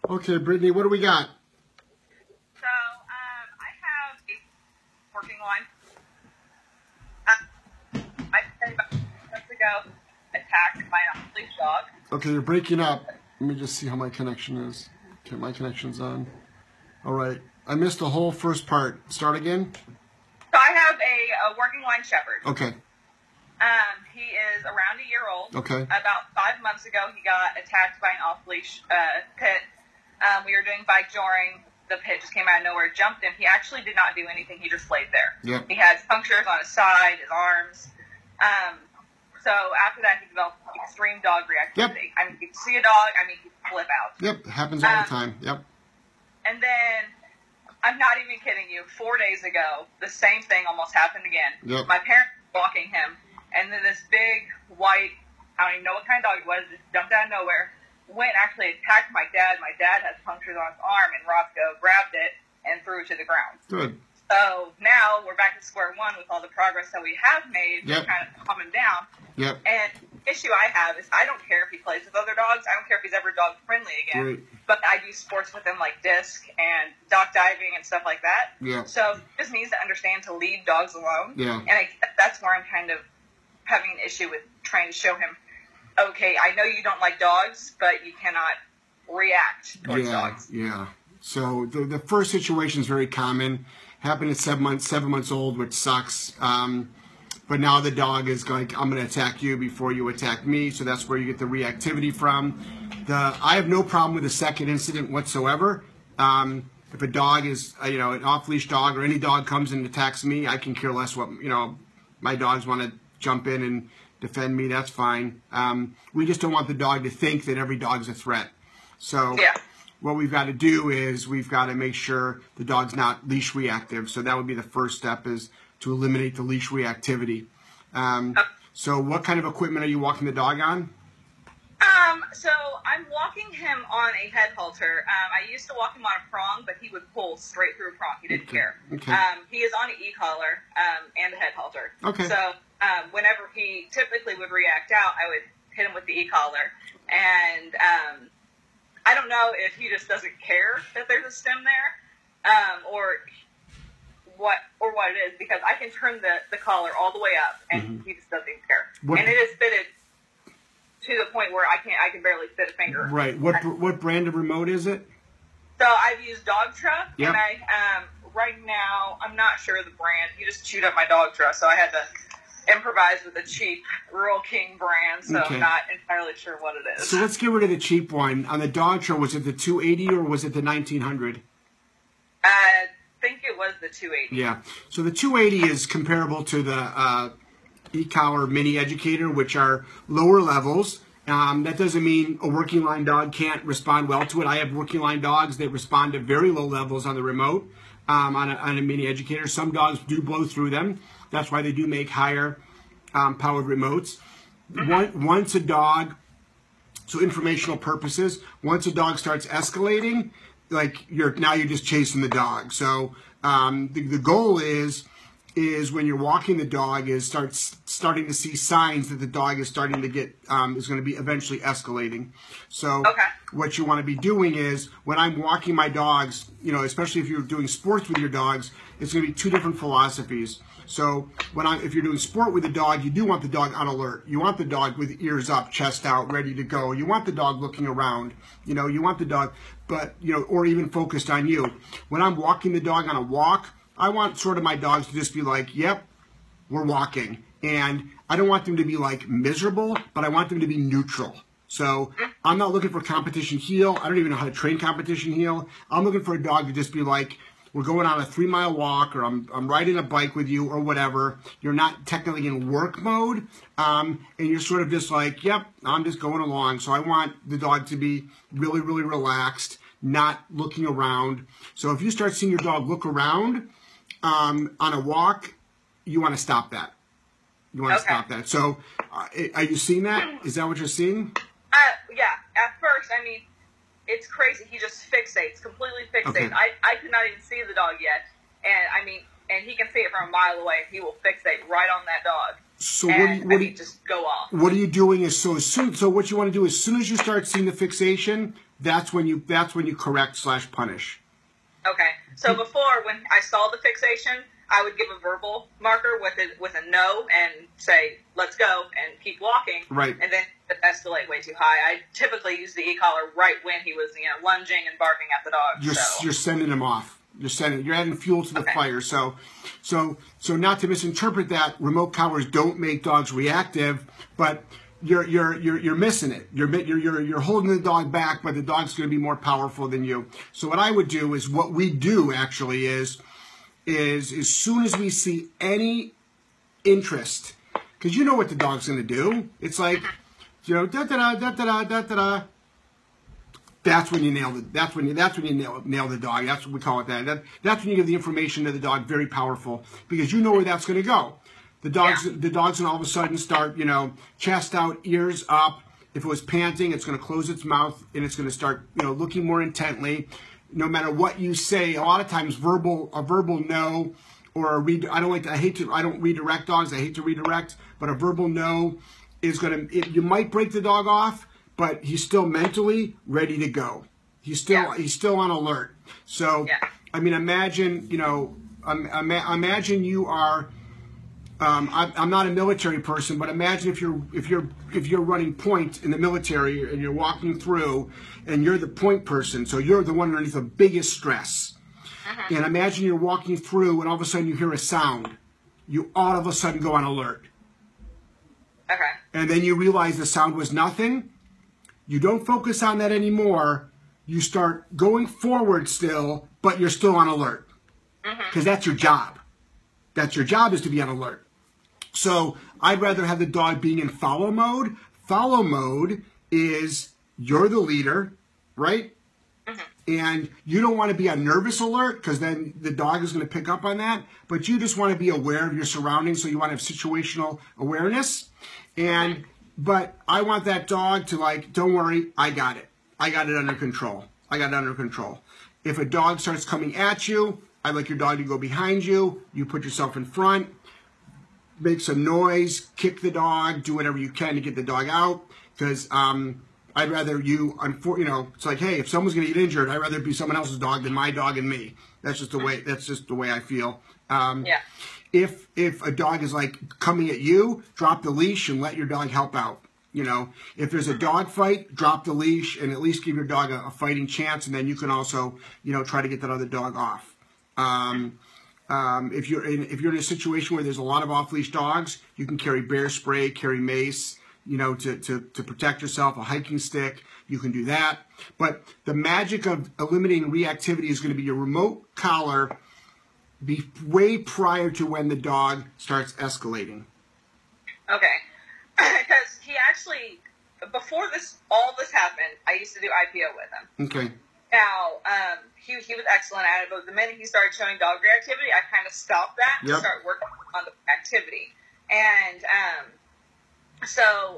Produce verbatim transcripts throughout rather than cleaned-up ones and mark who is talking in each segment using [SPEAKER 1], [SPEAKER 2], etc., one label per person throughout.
[SPEAKER 1] Okay, Brittany, what do we got?
[SPEAKER 2] So, um, I have a working line. Uh, I spent about months ago attacked by an off-leash dog.
[SPEAKER 1] Okay, you're breaking up. Let me just see how my connection is. Okay, my connection's on. All right. I missed the whole first part. Start again.
[SPEAKER 2] So I have a, a working line shepherd.
[SPEAKER 1] Okay.
[SPEAKER 2] Um, he is around a year old.
[SPEAKER 1] Okay.
[SPEAKER 2] About five months ago, he got attacked by an off-leash uh, pit. Um, we were doing bike joring. The pit just came out of nowhere, jumped him. He actually did not do anything. He just laid there.
[SPEAKER 1] Yep.
[SPEAKER 2] He had punctures on his side, his arms. Um, so after that, he developed extreme dog reactivity. Yep. I mean, he'd see a dog, I mean, he'd flip out.
[SPEAKER 1] Yep, it happens all
[SPEAKER 2] um,
[SPEAKER 1] the time. Yep.
[SPEAKER 2] And then, I'm not even kidding you, four days ago, the same thing almost happened again.
[SPEAKER 1] Yep.
[SPEAKER 2] My parents were walking him, and then this big, white, I don't even know what kind of dog it was, just jumped out of nowhere, went and actually attacked my dad. My dad has punctures on his arm, and Roscoe grabbed it and threw it to the ground.
[SPEAKER 1] Good.
[SPEAKER 2] So now we're back to square one with all the progress that we have made.
[SPEAKER 1] Yep.
[SPEAKER 2] Kind of calming down.
[SPEAKER 1] Yep.
[SPEAKER 2] And the issue I have is I don't care if he plays with other dogs. I don't care if he's ever dog friendly again.
[SPEAKER 1] Right.
[SPEAKER 2] But I do sports with him like disc and dock diving and stuff like that.
[SPEAKER 1] Yeah.
[SPEAKER 2] So he just needs to understand to leave dogs alone.
[SPEAKER 1] Yeah.
[SPEAKER 2] And I, that's where I'm kind of having an issue with trying to show him, okay, I know you don't like dogs, but you cannot react towards
[SPEAKER 1] yeah,
[SPEAKER 2] dogs.
[SPEAKER 1] Yeah. So the the first situation is very common. Happened at seven months, seven months old, which sucks. Um, but now the dog is like, I'm going to attack you before you attack me. So that's where you get the reactivity from. The I have no problem with the second incident whatsoever. Um, if a dog is, uh, you know, an off-leash dog or any dog comes and attacks me, I can care less what, you know, my dogs want to jump in and defend me. That's fine. Um, we just don't want the dog to think that every dog's a threat. So
[SPEAKER 2] Yeah.
[SPEAKER 1] what we've got to do is we've got to make sure the dog's not leash reactive. So that would be the first step, is to eliminate the leash reactivity. Um, so what kind of equipment are you walking the dog on?
[SPEAKER 2] Um, so I'm walking him on a head halter. Um, I used to walk him on a prong, but he would pull straight through a prong. He didn't
[SPEAKER 1] Okay.
[SPEAKER 2] care.
[SPEAKER 1] Okay.
[SPEAKER 2] Um, he is on an e-collar um, and a head halter.
[SPEAKER 1] Okay.
[SPEAKER 2] So um, whenever he typically would react out, I would hit him with the e-collar. And um, I don't know if he just doesn't care that there's a stem there, um, or what or what it is, because I can turn the, the collar all the way up, and mm-hmm. he just doesn't even care.
[SPEAKER 1] What,
[SPEAKER 2] and it is fitted to the point where I can't I can barely fit a finger.
[SPEAKER 1] Right. What what brand of remote is it?
[SPEAKER 2] So I've used Dog Truck,
[SPEAKER 1] yep.
[SPEAKER 2] and I um, right now I'm not sure the brand. He just chewed up my dog truck, so I had to improvise with a cheap Rural King brand, so
[SPEAKER 1] okay.
[SPEAKER 2] I'm not entirely sure what it is.
[SPEAKER 1] So let's get rid of the cheap one. On the dog truck, was it the two eighty or was it the nineteen hundred?
[SPEAKER 2] I think it was the two eighty.
[SPEAKER 1] Yeah. So the two eighty is comparable to the uh, e-collar mini educator, which are lower levels. Um, that doesn't mean a working line dog can't respond well to it. I have working line dogs that respond to very low levels on the remote, um, on, a, on a mini educator. Some dogs do blow through them. That's why they do make higher um, powered remotes. One, once a dog, so informational purposes, once a dog starts escalating, like you're now you're just chasing the dog. So um, the, the goal is is when you're walking the dog is starts starting to see signs that the dog is starting to get um, is going to be eventually escalating. So
[SPEAKER 2] okay.
[SPEAKER 1] what you want to be doing is when I'm walking my dogs, you know, especially if you're doing sports with your dogs, it's going to be two different philosophies. So when I, if you're doing sport with a dog, you do want the dog on alert. You want the dog with ears up, chest out, ready to go. You want the dog looking around. You know, you want the dog, but, you know, or even focused on you. When I'm walking the dog on a walk, I want sort of my dogs to just be like, yep, we're walking. And I don't want them to be like miserable, but I want them to be neutral. So I'm not looking for competition heel. I don't even know how to train competition heel. I'm looking for a dog to just be like, we're going on a three mile walk, or I'm, I'm riding a bike with you, or whatever. You're not technically in work mode, um, and you're sort of just like, yep, I'm just going along. So I want the dog to be really, really relaxed, not looking around. So if you start seeing your dog look around um, on a walk, you want to stop that. You want to
[SPEAKER 2] okay.
[SPEAKER 1] stop that. So uh, are you seeing that? Is that what you're seeing?
[SPEAKER 2] Uh, yeah, at first, I mean, it's crazy. He just fixates, completely fixates.
[SPEAKER 1] Okay.
[SPEAKER 2] I, I could not even see the dog yet. And, I mean, and he can see it from a mile away. He will fixate right on that dog.
[SPEAKER 1] So
[SPEAKER 2] and,
[SPEAKER 1] what, do you, what
[SPEAKER 2] I
[SPEAKER 1] do you,
[SPEAKER 2] mean, just go off.
[SPEAKER 1] What are you doing is so as soon, so what you want to do as soon as you start seeing the fixation, that's when you that's when you correct slash punish.
[SPEAKER 2] Okay. So before, when I saw the fixation, I would give a verbal marker with a, with a no and say, let's go, and keep walking.
[SPEAKER 1] Right.
[SPEAKER 2] And then escalate way too high. I typically use the e-collar right when he was, you know, lunging and barking at the dog.
[SPEAKER 1] You're,
[SPEAKER 2] so.
[SPEAKER 1] you're sending him off. You're sending. You're adding fuel to the
[SPEAKER 2] okay.
[SPEAKER 1] fire. So, so, so not to misinterpret that, remote collars don't make dogs reactive, but you're you're you're you're missing it. You're you're you're you're holding the dog back, but the dog's going to be more powerful than you. So what I would do is what we do actually is is as soon as we see any interest, because you know what the dog's going to do. It's like, you know, da da da da da da da da. That's when you nail it. That's when you. That's when you nail nail the dog. That's what we call it. That. that that's when you give the information to the dog. Very powerful, because you know where that's going to go. The dog's.
[SPEAKER 2] Yeah.
[SPEAKER 1] The dog's going to all of a sudden start. You know, chest out, ears up. If it was panting, it's going to close its mouth and it's going to start. You know, looking more intently. No matter what you say, a lot of times verbal a verbal no or a read. I don't like. To, I hate to. I don't redirect dogs. I hate to redirect, but a verbal no is going to. It, you might break the dog off, but he's still mentally ready to go. He's still
[SPEAKER 2] yeah.
[SPEAKER 1] he's still on alert. So,
[SPEAKER 2] yeah.
[SPEAKER 1] I mean, imagine, you know, um, imagine you are. Um, I, I'm not a military person, but imagine if you're if you're if you're running point in the military and you're walking through, and you're the point person, so you're the one underneath the biggest stress. Uh-huh. And imagine you're walking through, and all of a sudden you hear a sound. You all of a sudden go on alert.
[SPEAKER 2] Okay.
[SPEAKER 1] And then you realize the sound was nothing. You don't focus on that anymore. You start going forward still, but you're still on alert. Because mm-hmm. that's your job. That's your job, is to be on alert. So I'd rather have the dog being in follow mode. Follow mode is you're the leader, right? Mm-hmm. And you don't want to be on nervous alert, because then the dog is going to pick up on that. But you just want to be aware of your surroundings, so you want to have situational awareness. And... Mm-hmm. But I want that dog to, like, don't worry, I got it. I got it under control. I got it under control. If a dog starts coming at you, I'd like your dog to go behind you. You put yourself in front, make some noise, kick the dog, do whatever you can to get the dog out. Because um, I'd rather you, you know, it's like, hey, if someone's going to get injured, I'd rather it be someone else's dog than my dog and me. That's just the way. That's just the way I feel. Um,
[SPEAKER 2] yeah.
[SPEAKER 1] If if a dog is like coming at you, drop the leash and let your dog help out. You know, if there's a dog fight, drop the leash and at least give your dog a, a fighting chance, and then you can also, you know, try to get that other dog off. Um, um, if you're in if you're in a situation where there's a lot of off-leash dogs, you can carry bear spray, carry mace, you know, to to to protect yourself. A hiking stick, you can do that. But the magic of eliminating reactivity is going to be your remote collar. Be way prior to when the dog starts escalating.
[SPEAKER 2] Okay, because he actually, before this, all this happened, I used to do I P O with him.
[SPEAKER 1] Okay.
[SPEAKER 2] Now, um, he he was excellent at it, but the minute he started showing dog reactivity, I kind of stopped that and
[SPEAKER 1] yep.
[SPEAKER 2] started working on the activity. And um, so,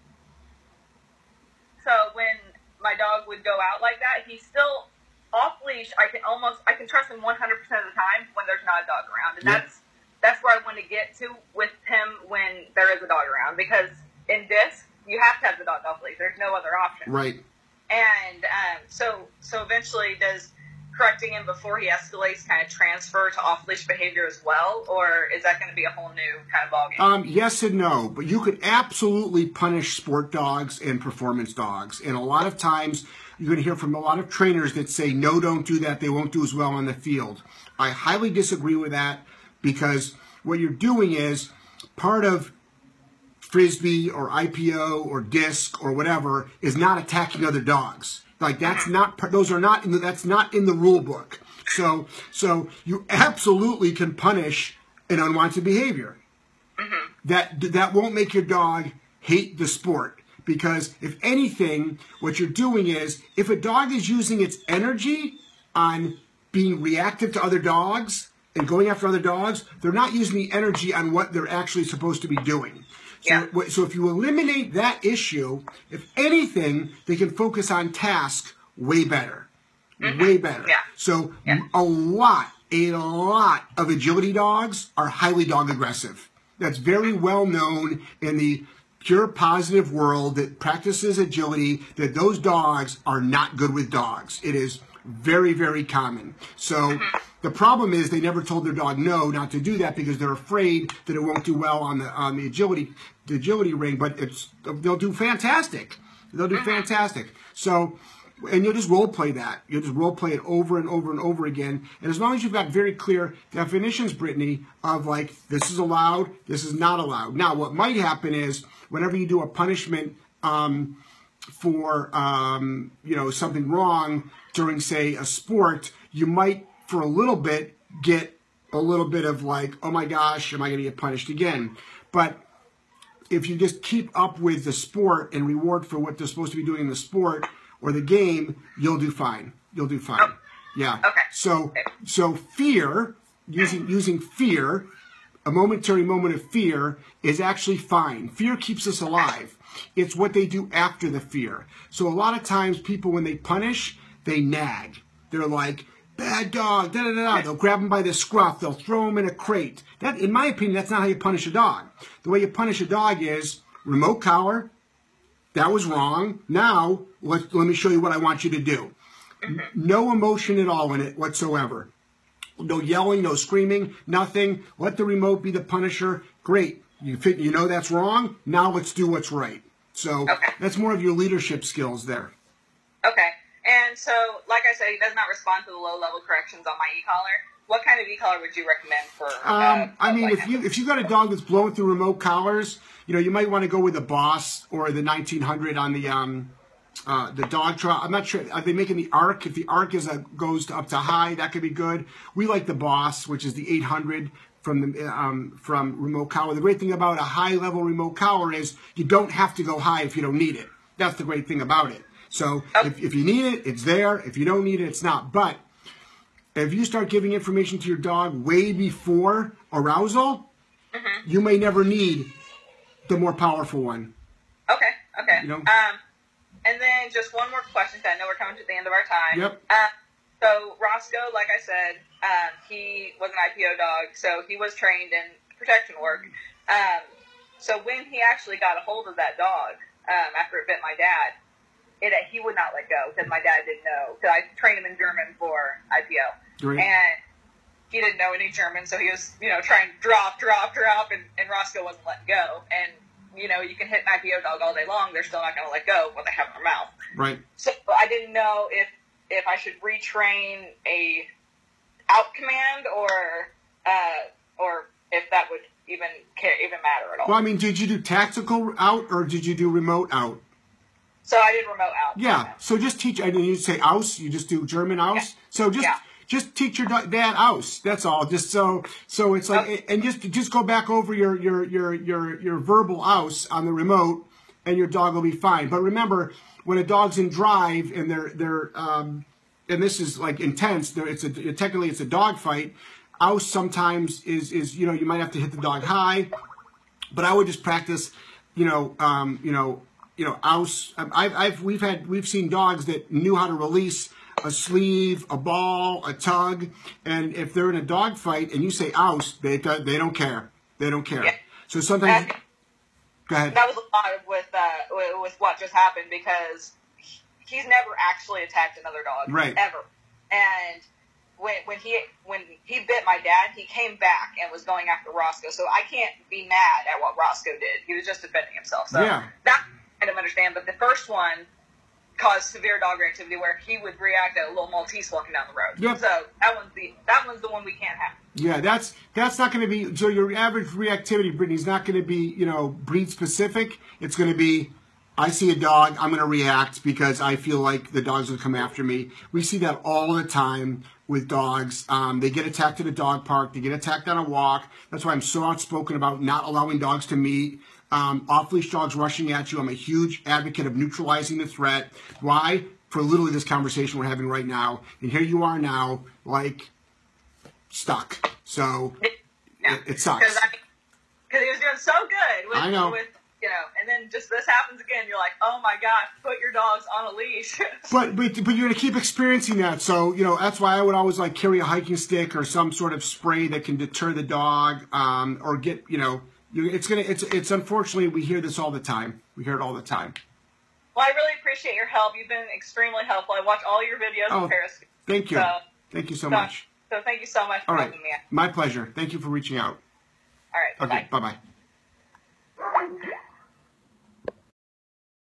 [SPEAKER 2] so when my dog would go out like that, he still. Off leash, I can almost, I can trust him one hundred percent of the time when there's not a dog around. And
[SPEAKER 1] yep.
[SPEAKER 2] that's, that's where I want to get to with him when there is a dog around. Because in disc, you have to have the dog off leash. There's no other option.
[SPEAKER 1] Right.
[SPEAKER 2] And um, so, so eventually does correcting him before he escalates kind of transfer to off leash behavior as well? Or is that going to be a whole new kind of ballgame?
[SPEAKER 1] Um, yes and no. But you could absolutely punish sport dogs and performance dogs. And a lot of times, you're going to hear from a lot of trainers that say, no, don't do that. They won't do as well on the field. I highly disagree with that, because what you're doing is part of Frisbee or I P O or disc or whatever is not attacking other dogs. Like that's not, those are not, in the, that's not in the rule book. So, so you absolutely can punish an unwanted behavior. Mm-hmm. That, that won't make your dog hate the sport. Because if anything, what you're doing is, if a dog is using its energy on being reactive to other dogs and going after other dogs, they're not using the energy on what they're actually supposed to be doing. So, yeah. so if you eliminate that issue, if anything, they can focus on task way better. Mm-hmm. Way better.
[SPEAKER 2] Yeah.
[SPEAKER 1] So
[SPEAKER 2] yeah.
[SPEAKER 1] a lot, a lot of agility dogs are highly dog aggressive. That's very well known in the pure positive world that practices agility, that those dogs are not good with dogs. It is very, very common. So the problem is they never told their dog no, not to do that, because they're afraid that it won't do well on the on the agility the agility ring. But it's they'll do fantastic. They'll do fantastic. So, and you'll just role play that. You'll just role play it over and over and over again. And as long as you've got very clear definitions, Brittany, of like, this is allowed, this is not allowed. Now, what might happen is whenever you do a punishment um, for um, you know, something wrong during, say, a sport, you might, for a little bit, get a little bit of like, oh my gosh, am I going to get punished again? But if you just keep up with the sport and reward for what they're supposed to be doing in the sport or the game, you'll do fine. You'll do fine.
[SPEAKER 2] Oh.
[SPEAKER 1] Yeah.
[SPEAKER 2] Okay.
[SPEAKER 1] So, so fear, using using fear, a momentary moment of fear is actually fine. Fear keeps us alive. It's what they do after the fear. So a lot of times people, when they punish, they nag. They're like, bad dog, da da da da. They'll grab him by the scruff. They'll throw him in a crate. That, in my opinion, that's not how you punish a dog. The way you punish a dog is remote collar. That was wrong. Now, let, let me show you what I want you to do. No emotion at all in it whatsoever. No yelling, no screaming, nothing. Let the remote be the punisher. Great. You fit, you know that's wrong. Now let's do what's right. So
[SPEAKER 2] okay. That's
[SPEAKER 1] more of your leadership skills there.
[SPEAKER 2] Okay. And so, like I said, he does not respond to the low-level corrections on my e-collar. What kind of e-collar would you recommend for? Uh,
[SPEAKER 1] um, I mean, if you if you got a dog that's blowing through remote collars, you know, you might want to go with the Boss or the nineteen hundred on the um, uh, the dog trial. I'm not sure. Are they making the Arc? If the Arc is a goes to up to high, that could be good. We like the Boss, which is the eight hundred from the um, from remote collar. The great thing about a high-level remote collar is you don't have to go high if you don't need it. That's the great thing about it. So
[SPEAKER 2] okay.
[SPEAKER 1] if, if you need it, it's there. If you don't need it, it's not. But if you start giving information to your dog way before arousal, mm-hmm. you may never need the more powerful one.
[SPEAKER 2] Okay, okay.
[SPEAKER 1] You know?
[SPEAKER 2] Um, and then just one more question, because I know we're coming to the end of our time.
[SPEAKER 1] Yep.
[SPEAKER 2] Uh, so Roscoe, like I said, um, he was an I P O dog, so he was trained in protection work. Um, so when he actually got a hold of that dog um, after it bit my dad, It, he would not let go because my dad didn't know. Because I trained him in German for I P O.
[SPEAKER 1] Great.
[SPEAKER 2] And he didn't know any German, so he was, you know, trying to drop, drop, drop, and, and Roscoe wasn't letting go. And, you know, you can hit an I P O dog all day long, they're still not going to let go of what they have in their mouth.
[SPEAKER 1] Right.
[SPEAKER 2] So I didn't know if, if I should retrain a out command or uh, or if that would even care, even matter at all.
[SPEAKER 1] Well, I mean, did you do tactical out or did you do remote out?
[SPEAKER 2] So I did remote out.
[SPEAKER 1] Yeah. So just teach. I mean, you say aus. You just do German aus.
[SPEAKER 2] Yeah.
[SPEAKER 1] So just
[SPEAKER 2] yeah.
[SPEAKER 1] just teach your dad aus. That's all. Just so so it's like okay. and just just go back over your your your your your verbal aus on the remote, and your dog will be fine. But remember, when a dog's in drive and they're they're um and this is like intense. It's a technically it's a dog fight. Aus sometimes is is you know you might have to hit the dog high, but I would just practice. You know um you know. You know, aus. I've, I've, we've had, we've seen dogs that knew how to release a sleeve, a ball, a tug, and if they're in a dog fight and you say aus, they they don't care. They don't care. Yeah. So sometimes.
[SPEAKER 2] That,
[SPEAKER 1] go ahead.
[SPEAKER 2] That was a lot with uh, with what just happened because he's never actually attacked another dog,
[SPEAKER 1] right?
[SPEAKER 2] Ever. And when when he when he bit my dad, he came back and was going after Roscoe. So I can't be mad at what Roscoe did. He was just defending himself. So
[SPEAKER 1] yeah.
[SPEAKER 2] that. I don't understand, but the first one caused severe dog reactivity where he would react at a little Maltese walking down the road.
[SPEAKER 1] Yep.
[SPEAKER 2] So that one's the that one's the one we can't have.
[SPEAKER 1] Yeah, that's that's not going to be so. Your average reactivity, Brittany, is not going to be you know breed specific. It's going to be I see a dog, I'm going to react because I feel like the dog's going to come after me. We see that all the time with dogs. Um, they get attacked at a dog park. They get attacked on a walk. That's why I'm so outspoken about not allowing dogs to meet. Um, off-leash dogs rushing at you. I'm a huge advocate of neutralizing the threat. Why? For literally this conversation we're having right now. And here you are now, like, stuck. So,
[SPEAKER 2] yeah.
[SPEAKER 1] it, it sucks.
[SPEAKER 2] Because he was doing so good with,
[SPEAKER 1] I know.
[SPEAKER 2] with, you know, and then just this happens again. You're like, oh my gosh, put your dogs on a leash.
[SPEAKER 1] but, but but you're going to keep experiencing that. So, you know, that's why I would always, like, carry a hiking stick or some sort of spray that can deter the dog um, or get, you know, You, it's gonna. It's it's unfortunately we hear this all the time. We hear it all the time.
[SPEAKER 2] Well, I really appreciate your help. You've been extremely helpful. I watch all your videos
[SPEAKER 1] Oh,
[SPEAKER 2] on Periscope.
[SPEAKER 1] Thank you.
[SPEAKER 2] So,
[SPEAKER 1] thank you so,
[SPEAKER 2] so
[SPEAKER 1] much.
[SPEAKER 2] So thank you so much for
[SPEAKER 1] all right.
[SPEAKER 2] helping me out.
[SPEAKER 1] My pleasure. Thank you for reaching out.
[SPEAKER 2] All right. Bye-bye.
[SPEAKER 1] Okay. Bye bye.